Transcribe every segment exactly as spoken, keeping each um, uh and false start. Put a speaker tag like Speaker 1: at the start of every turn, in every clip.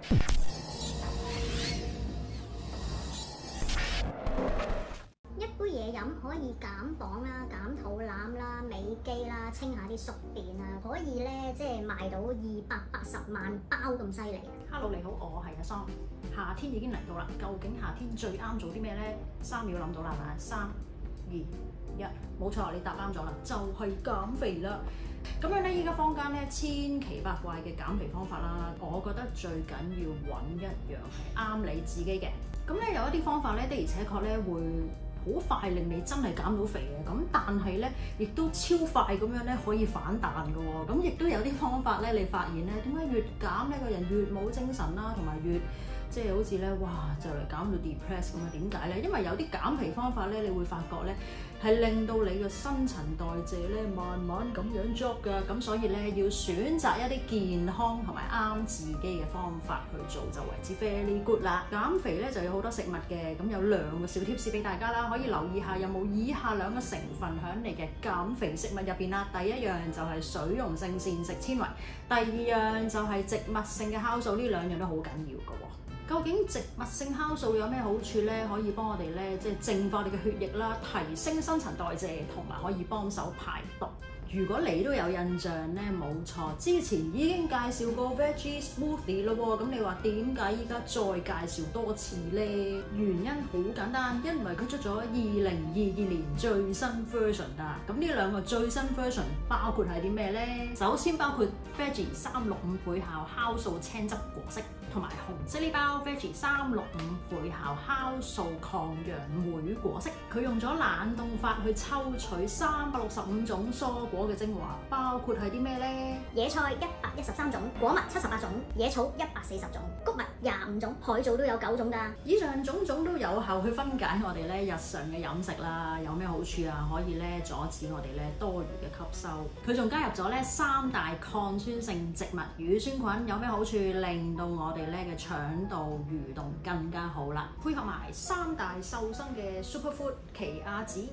Speaker 1: 一杯嘢飲可以減磅啦、減肚腩啦、美肌啦、清下啲宿便啊，可以咧即係賣到二百八十萬包咁犀利。
Speaker 2: Hello， 你好，我係阿桑。夏天已經嚟到啦，究竟夏天最啱做啲咩呢？三秒諗到啦，係咪？三、二、一，冇錯，你答啱咗啦，就係減肥啦。咁樣咧，依家坊間咧千奇百怪嘅減肥方法啦，我覺得最緊要揾一樣係啱你自己嘅。咁咧有一啲方法咧的而且確咧會好快令你真係減到肥嘅，咁但係咧亦都超快咁樣咧可以反彈嘅喎。咁亦都有啲方法咧，你發現咧點解越減呢個人越冇精神啦，同埋越即係好似咧哇就嚟減到 depress 咁啊？點解咧？因為有啲減肥方法咧，你會發覺咧係令到你嘅新陳代謝咧慢慢咁樣 drop 㗎，咁所以咧要選擇一啲健康同埋啱自己嘅方法去做就為之 very good 啦。減肥咧就有好多食物嘅，咁有兩個小 tips 俾大家啦，可以留意下有冇以下兩個成分喺你嘅減肥食物入邊啦。第一樣就係水溶性膳食纖維，第二樣就係植物性嘅酵素，呢兩樣都好緊要㗎喎。究竟植物性酵素有咩好處咧？可以幫我哋咧，即係淨化我哋嘅血液啦，提升新陳代謝，同埋可以幫手排毒。如果你都有印象咧，冇錯，之前已經介紹過 Veggie Smoothie 咯喎，咁你話點解依家再介紹多次咧？原因好簡單，因為佢出咗二零二二年最新 version 啦。咁呢兩個最新 version 包括係啲咩咧？首先包括 Veggie 三六五倍效酵素青汁果昔，同埋紅色呢包 Veggie 三六五倍效酵素抗氧莓果昔。佢用咗冷凍法去抽取三百六十五種蔬果嘅精華，包括係啲咩咧？
Speaker 1: 野菜一百一十三種，果物七十八種，野草一百四十種，穀物廿五種，海藻都有九種㗎。
Speaker 2: 以上種種都有效去分解我哋咧日常嘅飲食啦，有咩好處啊？可以咧阻止我哋咧多餘嘅吸收。佢仲加入咗咧三大抗酸性植物乳酸菌，有咩好處？令到我哋咧嘅腸道蠕動更加好啦。配合埋三大瘦身嘅 superfood 奇亞籽。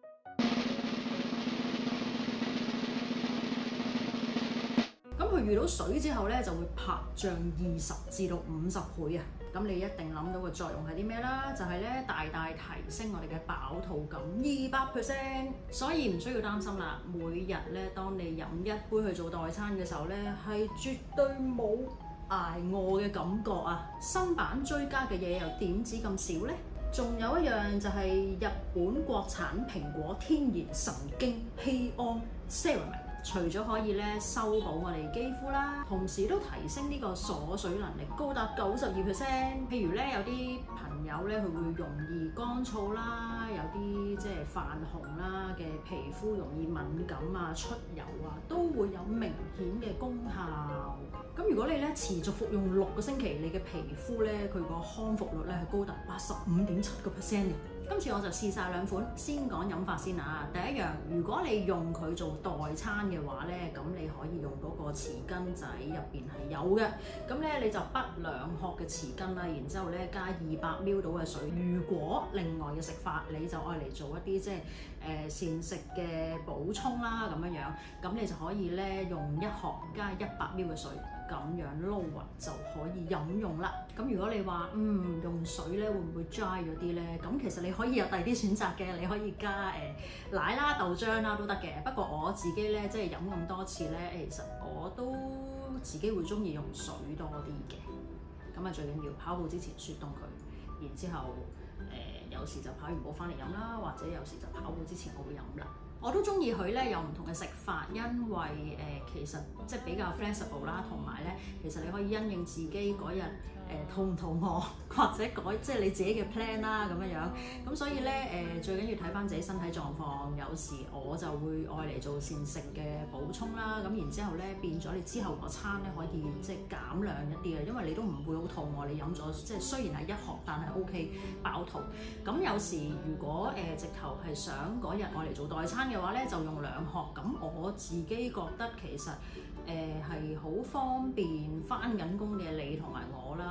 Speaker 2: 佢遇到水之後咧，就會膨脹二十至到五十倍啊！咁你一定諗到個作用係啲咩啦？就係咧大大提升我哋嘅飽肚感二百 percent， 所以唔需要擔心啦。每日咧，當你飲一杯去做代餐嘅時候咧，係絕對冇捱餓嘅感覺啊！新版追加嘅嘢又點止咁少呢？仲有一樣就係日本國產蘋果天然神經酰胺 Ceramide。除咗可以咧修補我哋肌膚啦，同時都提升呢個鎖水能力，高達九十二 percent。譬如咧有啲朋友咧佢會容易乾燥啦，有啲即係泛紅啦嘅皮膚容易敏感啊、出油啊，都會有明顯嘅功效。咁如果你咧持續服用六個星期，你嘅皮膚咧佢個康復率咧係高達八十五點七個 percent 嘅。今次我就試晒兩款，先講飲法先啊。第一樣，如果你用佢做代餐嘅話咧，咁你可以用嗰個匙羹仔入邊係有嘅。咁咧你就滗兩殼嘅匙羹啦，然之後咧加二百 ml 到嘅水。如果另外嘅食法，你就愛嚟做一啲即係誒膳食嘅補充啦咁樣樣，咁你就可以咧用一殼加一百 ml 嘅水。咁樣撈勻就可以飲用啦。咁如果你話嗯用水咧會唔會 dry 咗啲咧？咁其實你可以有第二啲選擇嘅，你可以加誒、呃、奶啦、豆漿啦都得嘅。不過我自己咧即係飲咁多次咧，其實我都自己會中意用水多啲嘅。咁啊最緊要跑步之前雪凍佢，然之後誒、呃、有時就跑完步翻嚟飲啦，或者有時就跑步之前我會飲啦。我都中意佢咧有唔同嘅食法，因為誒、呃、其實即係比較 flexible 啦，同埋咧其實你可以因應自己嗰日誒肚唔肚餓，或者改即係你自己嘅 plan 啦咁樣樣。咁所以咧誒、呃、最緊要睇翻自己身體狀況，有時我就會愛嚟做膳食嘅補充啦。咁然之後咧變咗你之後個餐咧可以即係減量一啲嘅，因為你都唔會好肚餓，你飲咗即係雖然係一殼，但係 OK 飽肚。咁有時如果誒、呃、直頭係想嗰日愛嚟做代餐嘅話咧，就用兩殼。咁我自己覺得其實誒係好方便翻緊工嘅你同埋我啦，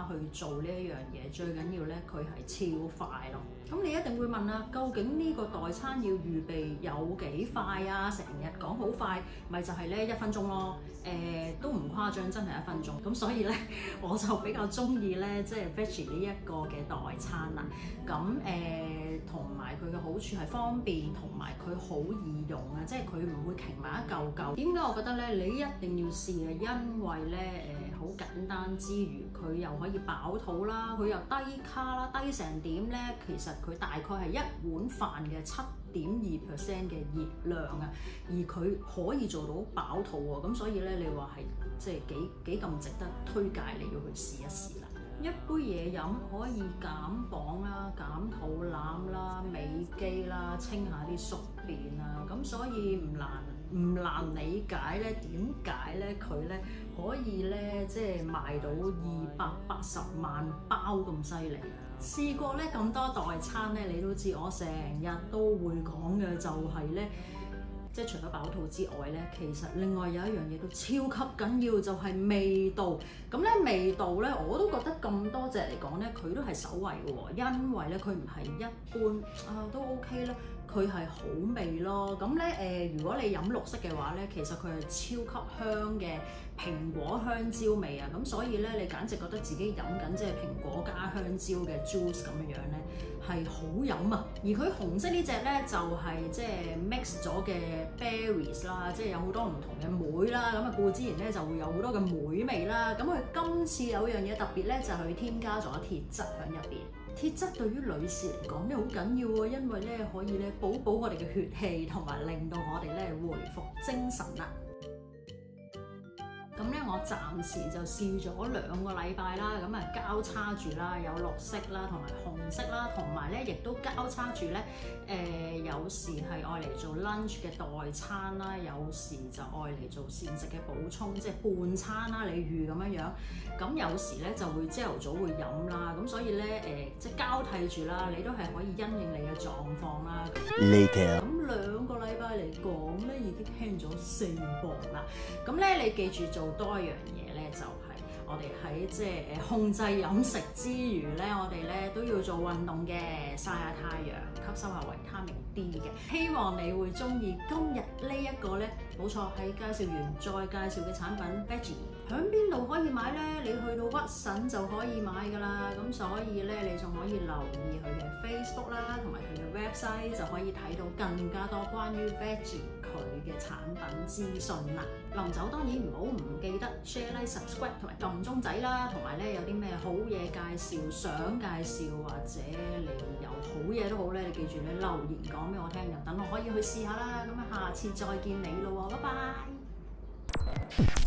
Speaker 2: 啦去做呢一樣嘢，最緊要咧佢係超快咯。咁你一定會問啦，究竟呢個代餐要預備有幾快啊？成日講好快，咪就係咧一分鐘咯。誒、呃、都唔誇張，真係一分鐘。咁所以咧，我就比較中意咧，即係 veggie 呢一個嘅代餐啦。咁誒同埋佢嘅好處係方便，同埋佢好易用啊！即係佢唔會瓊埋一嚿嚿。點解我覺得咧，你一定要試啊？因為咧誒好簡單之餘，佢又可以飽肚啦，佢又低卡啦，低成點咧？其實佢大概係一碗飯嘅七點二 percent 嘅熱量啊，而佢可以做到飽肚喎。咁所以咧，你話係即係幾幾咁值得推介，你要去試一試啦。一杯嘢飲可以減磅啦、減肚腩啦、美肌啦、清下啲宿便啊，咁所以唔難唔難理解咧，點解咧佢咧可以咧即係賣到二百八十萬包咁犀利？試過咧咁多代餐咧，你都知我成日都會講嘅就係咧。即係除咗飽肚之外咧，其實另外有一樣嘢都超級緊要，就係、是、味道。咁咧味道咧，我都覺得咁多隻嚟講咧，佢都係首位嘅喎，因為咧佢唔係一般啊都 OK 啦，佢係好味咯。咁咧誒，如果你飲綠色嘅話咧，其實佢係超級香嘅蘋果香蕉味啊。咁所以咧，你簡直覺得自己飲緊即係蘋果加香蕉嘅 juice 咁樣樣咧，係好飲啊。而佢紅色呢隻咧就係、是、即係 mix 咗嘅 berries 啦，即係有好多唔同嘅莓啦，咁啊固之然咧就會有好多嘅莓味啦。咁佢今次有樣嘢特別咧，就係佢添加咗鐵質喺入邊。鐵質對於女士嚟講咧好緊要喎，因為咧可以咧補補我哋嘅血氣，同埋令到我哋咧回復精神啦。咁咧，我暫時就試咗兩個禮拜啦，咁啊交叉住啦，有綠色啦，同埋紅色啦，同埋咧亦都交叉住咧，誒、呃、有時係愛嚟做 lunch 嘅代餐啦，有時就愛嚟做膳食嘅補充，即係半餐啦，你預咁樣樣。咁有時咧就會朝頭早會飲啦，咁所以咧誒、呃、即係交替住啦，你都係可以因應你嘅狀況啦。
Speaker 3: Later。
Speaker 2: 咁兩個禮拜嚟講咧，已經輕咗四磅啦。咁咧，你記住做多一樣嘢咧，就係、是、我哋喺即係誒控制飲食之餘咧，我哋咧都要做運動嘅，曬下太陽，吸收下維他命 D 嘅。希望你會中意今日呢一個咧，冇錯，喺介紹完再介紹嘅產品 veggie。喺邊度可以買呢？你去到屈臣就可以買㗎啦。咁所以咧，你仲可以留意佢嘅 Facebook 啦，同埋佢嘅 website 就可以睇到更加多關於 veggie 佢嘅產品資訊啦。臨走當然唔好唔記得 share、like、subscribe 同埋撳鐘仔啦，同埋咧有啲咩好嘢介紹、想介紹或者你有好嘢都好咧，你記住咧留言講俾我聽，又等我可以去試下啦。咁啊，下次再見你咯喎，拜拜。